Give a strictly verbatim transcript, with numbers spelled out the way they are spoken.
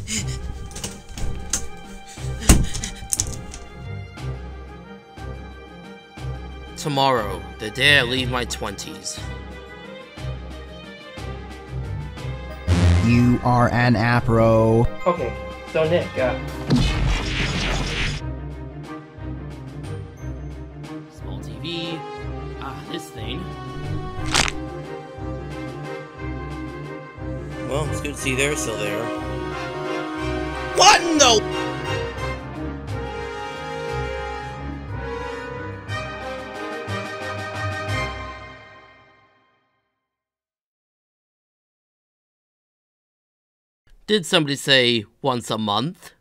Tomorrow, the day I leave my twenties. You are an apro. Okay, so Nick, uh... Small T V. Ah, this thing. Well, it's good to see they're still there. What in the... Did somebody say once a month?